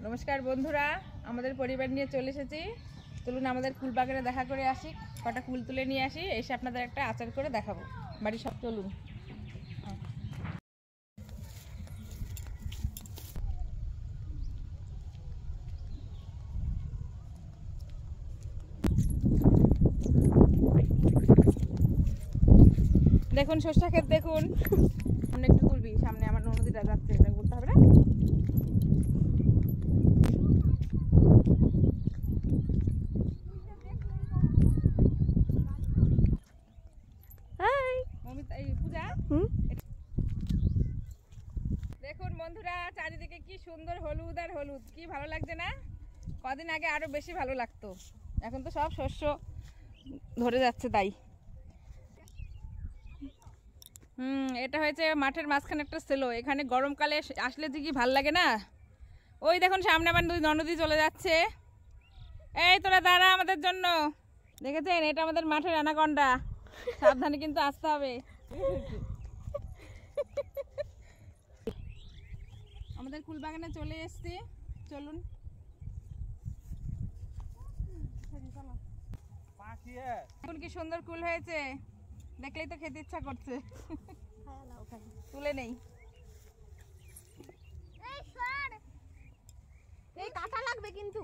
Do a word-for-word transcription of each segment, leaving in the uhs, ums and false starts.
নমস্কার বন্ধুরা, আমাদের পরিবার নিয়ে চলে এসেছি। চলুন আমাদের কুল বাগানে দেখা করে আসি, কটা কুল তুলে নিয়ে আসি, এসে আপনাদের একটা আচার করে দেখাবো বাড়ি সব। চলুন। দেখুন সরষা ক্ষেত, দেখুন সামনে একটু তুলবি, সামনে আমার নদীটা যাচ্ছে, এটা বলতে হবে না। দেখুন বন্ধুরা, চারিদিকে কি সুন্দর হলুদ আর হলুদ, কি ভালো লাগছে না? কদিন আগে আরো বেশি ভালো লাগতো, এখন তো সব শস্য ধরে যাচ্ছে তাই। হুম এটা হয়েছে মাঠের মাঝখানে একটা সেলো, এখানে গরমকালে আসলে যে কি ভালো লাগে না। ওই দেখুন সামনে আবার দুই নদী চলে যাচ্ছে। এই তোরা দাঁড়া আমাদের জন্য, দেখেছেন এটা আমাদের মাঠের অ্যানাকন্ডা, সাবধানে কিন্তু আসতে হবে। আমাদের কুল বাগানে চলে এসেছি, চলুন। কুল কি সুন্দর কুল হয়েছে, দেখলেই তো খেতে ইচ্ছা করছে। তুলে নেই, এই কাঁটা লাগবে কিন্তু।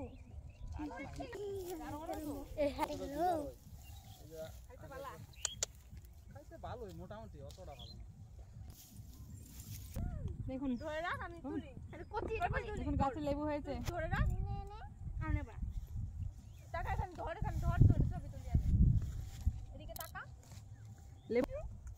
দেখুন ধরে রাখ, আমি তুলি। দেখুন গাছে লেবু হয়েছে। ধরে রাখ, আনে বা টাকা এখানে ধর, এখানে ধর, ধরে ছবি তুলি আমি। এদিকে টাকা লেবু,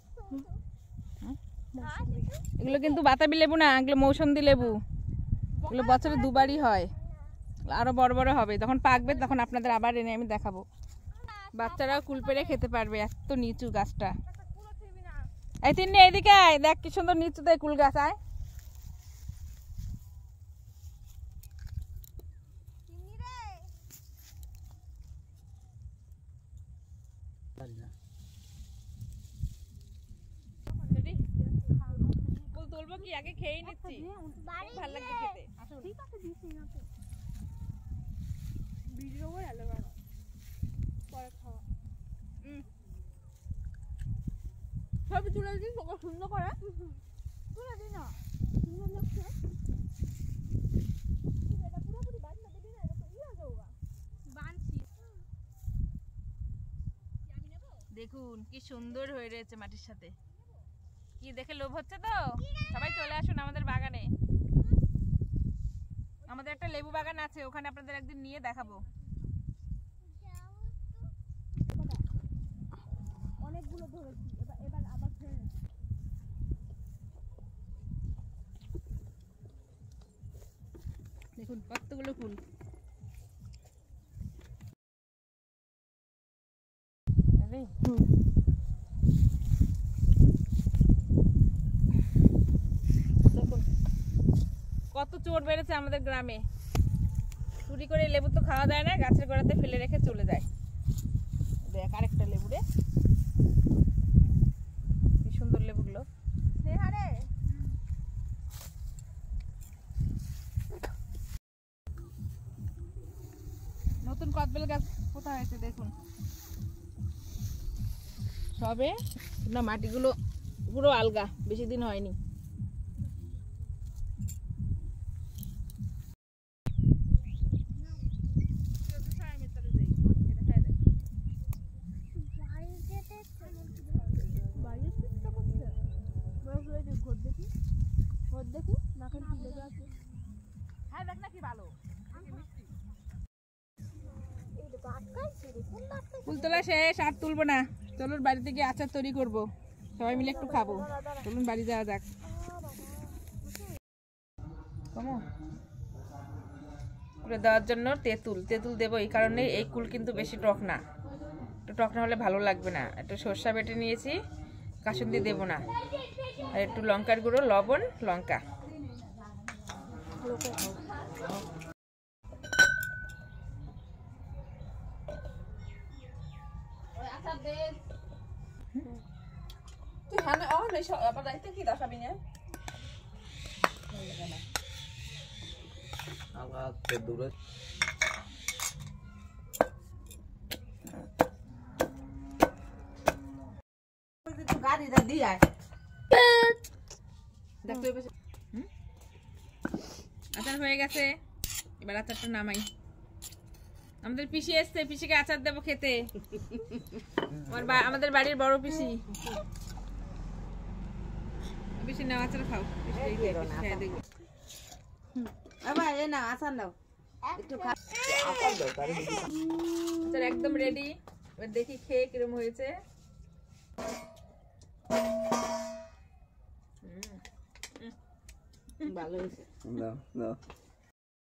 এগুলো কিন্তু বাতাবি লেবু না, এগুলো মৌসুমী লেবু। এগুলো বছরে দুবারই হয়, আরো বড় বড় হবে, যখন পাকবে তখন আপনাদের আবার এনে আমি দেখাবো। বাচ্চারাও কুল পেড়ে খেতে পারবে, এত নিচু গাছটা। এই তিন্নি এদিকে আয়, দেখ কি সুন্দর নিচুতে কুল গাছ। আয় কুল তুলবো কি, আগে খেয়ে নিচ্ছি, ভালো লাগবে খেতে। আসুন। ঠিক আছে, দিছি না তো ভিডিও করে আলো বানা পরে খাওয়া। হুম ছবি তুলে দিই, তোকে সুন্দর করে তুলে দিই না, সুন্দর লাগছে। এটা পুরোপুরি বাঁধনা দিবি না, এটা তো ইয়ে যাওয়া বানছি। দেখুন কি সুন্দর হয়ে রয়েছে মাটির সাথে, কি দেখে লোভ হচ্ছে তো। সবাই চলে আসুন আমাদের বাগানে, আমাদের একটা লেবু বাগান আছে, ওখানে আপনাদের একদিন নিয়ে দেখাবো। অনেকগুলো ধরেছি, এবার এবার আবার ফেলে নেছি। দেখুন কতগুলো ফুল। দেখুন কত চোর বেড়েছে আমাদের গ্রামে, চুরি করে লেবু তো খাওয়া যায় না, গাছের গোড়াতে ফেলে রেখে চলে যায়। দেখ আরেকটা লেবু রে, কি সুন্দর লেবুগুলো। নতুন কদবেল গাছ কোথায় হয়েছে দেখুন, সবে না মাটিগুলো পুরো আলগা, বেশি দিন হয়নি। ফুল তোলা শেষ, আর তুলবো না। চলুন বাড়িতে গিয়ে আচার তৈরি করবো, সবাই মিলে একটু খাবো। চলুন বাড়ি যাওয়া যাক। কুলে দেওয়ার জন্য তেঁতুল তেঁতুল দেবো, এই কারণে এই কুল কিন্তু বেশি টক না, একটু টক না হলে ভালো লাগবে না। একটু সর্ষা বেটে নিয়েছি, কাসুন্দি দেবো না, আর একটু লঙ্কার গুঁড়ো, লবণ, লঙ্কা। তুই হানে অ নেই আবার যাইতে কি দেখাবি না। আবার দূরে গাড়িটা দিয়ে দেখো এবার হুম? আচার হয়ে গেছে, এবার আচারটা নামাই। আমাদের পিসি এসছে, পিসিকে আচার দেবো খেতে। আমার বা- আমাদের বাড়ির বড় পিসি। পিসি নাও আচার খাও। পিসি এই যে, পিসি খেয়ে দেখবে। আবার এ না আসান দাও একটু খা আচার একদম রেডি। এবার দেখি খেয়ে কিরম হয়েছে। ভালো হয়েছে দাও দাও